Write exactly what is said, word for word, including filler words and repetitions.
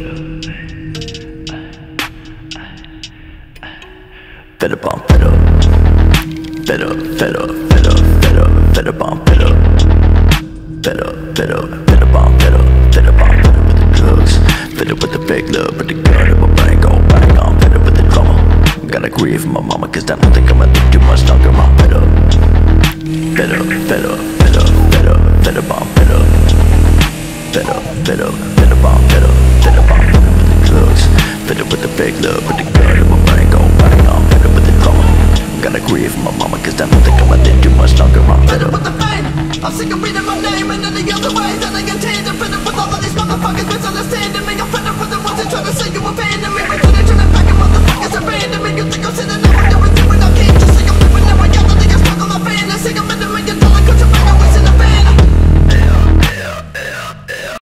Fed up, I'm fed up. Fed up, fed up, fed up, fed up, fed up, I'm fed up. Fed up, fed up, fed up, I'm fed up. Fed up, I'm fed up with the drugs. Fed up with the fake love, with the gun in my brain gon' bang. I'm fed up with the drama. Gotta grieve my mama, cause I don't think I'ma live too much longer. I'm fed up. Fed up, fed up, fed up, fed up, fed up, I'm fed up. Fed up, fed up, fed up, I'm fed up. Fed up, I'm fed up with the drugs. Fed up with the fake love, with the gun in my brain gon' bang. I'm fed up with the drama. Gotta grieve my mama, cause I don't think I'ma live too much longer. I'm fed up with the pain. I'm sick of reading my name and any other way that I contain. I'm fed up with all of these motherfuckers misunderstanding me. I'm fed up with the ones that try to say you a pain.